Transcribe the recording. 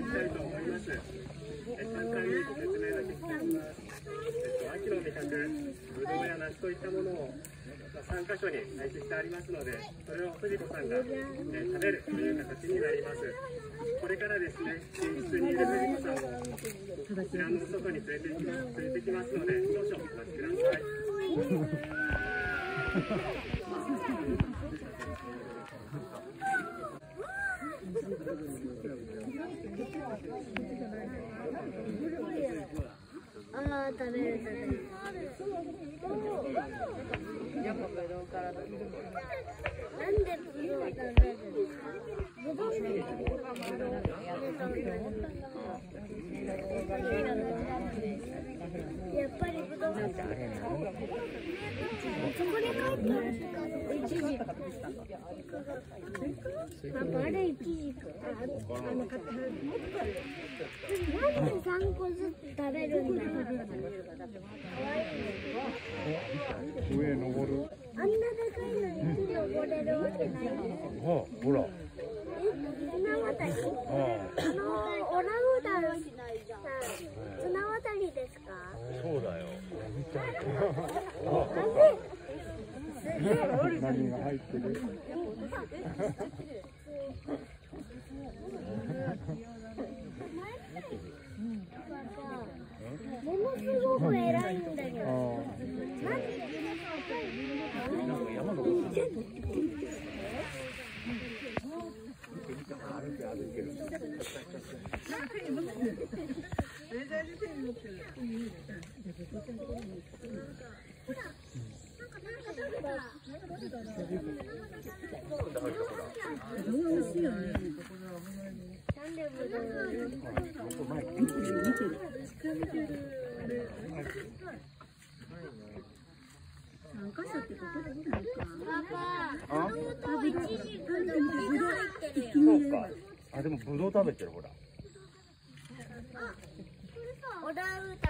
たいと思います。3回目ご説明だけしておきます。秋の味覚、ぶどうや梨といったものを3カ所に配置してありますので、それを藤子さんが食べるという形になります。これからですね、寝室にいる藤子さんをこちらの外に連れてきますので、少々お待ちください。 ああ、食べる。やっぱぶどうからだ。なんでぶどう食べるんですか？ぶどうやっぱりぶどう。そこで書いてある。イチジク。パパ、あれイチジク。なんで3個ずつ食べるんだろう。 上登る。 あんなでかいのに木登れるわけないよ。 ほら。 綱渡り？オランウータンさん、綱渡りですか？ そうだよ。何が入ってる？ ものすごく偉いんだけど。 そうか。あ、でもブドウ食べてるほら。 オランウータン。